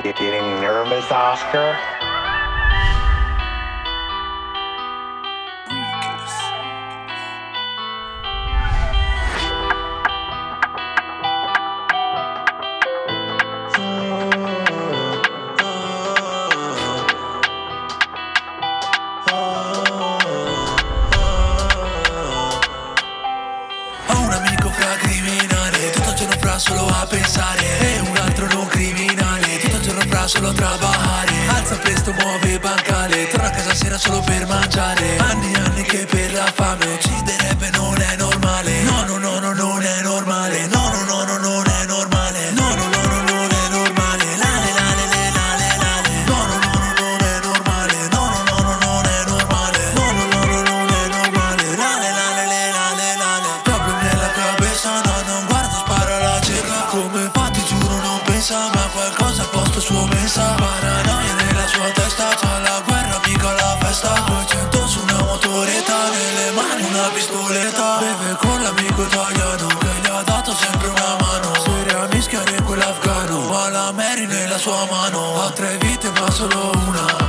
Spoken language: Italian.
Getting nervous, Oscar? Ho un amico fra criminale, tutto il giorno fra solo a pensare, e un altro non criminale, tutto il giorno fra solo a trabajare. Alza presto, muove bancale, torna a casa sera solo per mangiare. Anni e anni che per la fame ucciderebbe, non è normale. No, no, no, no, non è normale. No, no, no, no, non è normale. No, no, no, no, non è normale. Lale, lale, le, lale, lale. No, no, no, no, non è normale. No, no, no, no, non è normale. No, no, no, no, non è normale. Lale, lale, le, lale, lale. Proprio nella cabeza, no, non guarda, spara la cieca. Come fa, ti giuro, non pensa, ma qualcosa al posto suo pensa. Paranoia nella sua testa, c'ha la guerra, mica la festa. 200 su una motoretta, nelle mani una pistoletta. Beve con l'amico italiano che gli ha dato sempre una mano. Seria a mischiare quell'afgano, ma la Mary nella sua mano. Ha 3 vite ma solo una.